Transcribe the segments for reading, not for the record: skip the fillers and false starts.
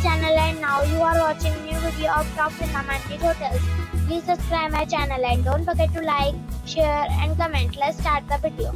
channel and now you are watching new video of top recommended hotels. Please subscribe my channel and don't forget to like, share and comment. Let's start the video.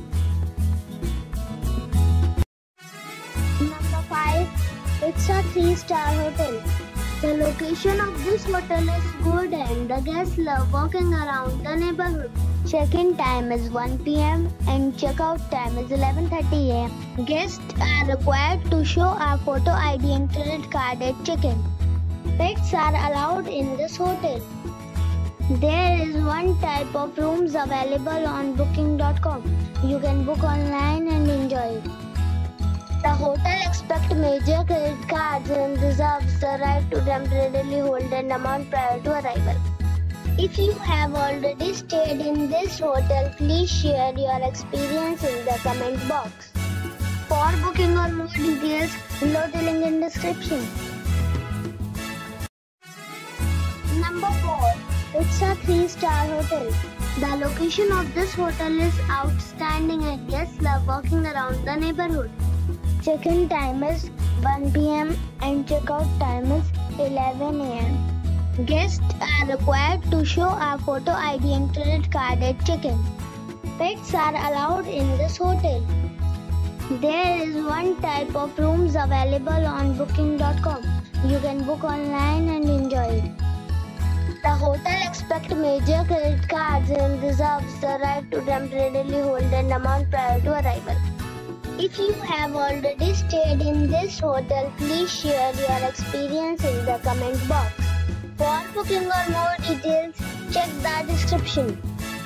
Number 5. It's a 3-star hotel. The location of this hotel is good and the guests love walking around the neighborhood. Check-in time is 1 p.m. and check-out time is 11:30 a.m. Guests are required to show a photo ID and credit card at check-in. Pets are allowed in this hotel. There is one type of rooms available on booking.com. You can book online and enjoy it. The hotel expects major credit cards and reserves the right to temporarily hold an amount prior to arrival. If you have already stayed in this hotel, please share your experience in the comment box. For booking or more details, below the link in description. Number 4. It's a 3-star hotel. The location of this hotel is outstanding and guests love walking around the neighborhood. Check-in time is 1 p.m. and check-out time is 11 a.m. Guests are required to show a photo ID and credit card at check-in. Pets are allowed in this hotel. There is one type of rooms available on booking.com. You can book online and enjoy it. The hotel expects major credit cards and reserves the right to temporarily hold an amount prior to arrival. If you have already stayed in this hotel, please share your experience in the comment box. For booking or more details, check the description.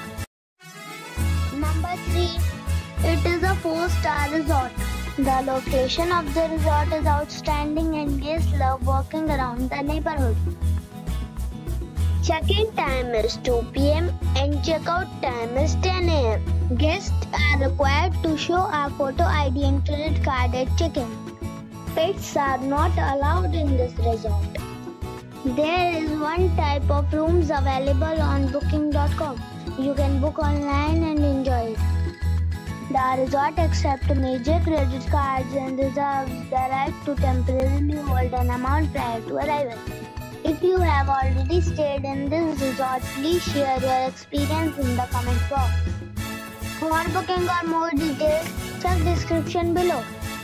Number 3. It is a 4-star resort. The location of the resort is outstanding and guests love walking around the neighborhood. Check-in time is 2 p.m. and check-out time is 10 a.m. Guests are required to show a photo ID and credit card at check-in. Pets are not allowed in this resort. There is one type of rooms available on booking.com. You can book online and enjoy it. The resort accepts major credit cards and reserves the right to temporarily hold an amount prior to arrival. If you have already stayed in this resort, please share your experience in the comment box. For booking or more details, check description below.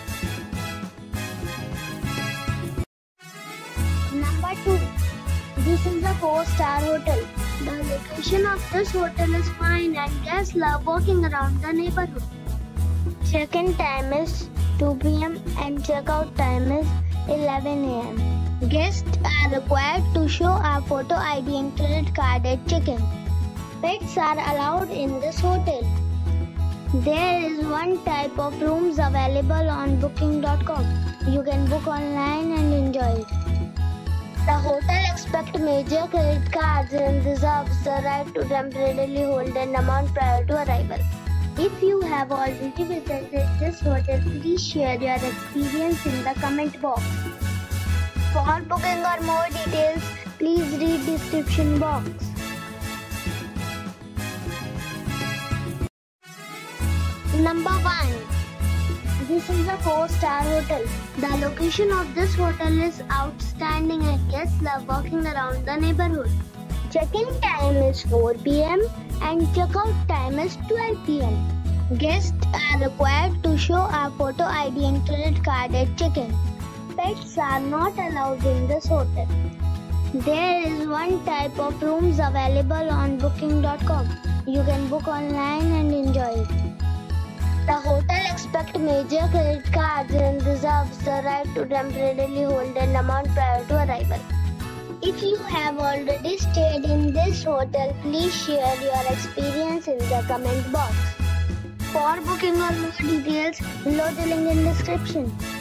Number 2. This is a 4-star hotel. The location of this hotel is fine and guests love walking around the neighborhood. Check-in time is 2 p.m. and check-out time is 11 a.m. Guests are required to show a photo ID and credit card at check-in. Pets are allowed in this hotel. There is one type of rooms available on booking.com. You can book online and enjoy it. The hotel expects major credit cards and reserves the right to temporarily hold an amount prior to arrival. If you have already visited this hotel, please share your experience in the comment box. For booking or more details, please read description box. Number 1. This is a 4-star hotel. The location of this hotel is outstanding and guests love walking around the neighborhood. Check-in time is 4 p.m. and check-out time is 12 p.m. Guests are required to show a photo ID and credit card at check-in. Pets are not allowed in this hotel. There is one type of rooms available on booking.com. You can book online and enjoy it. The hotel expects major credit cards and reserves the right to temporarily hold an amount prior to arrival. If you have already stayed in this hotel, please share your experience in the comment box. For booking or more details, below the link in description.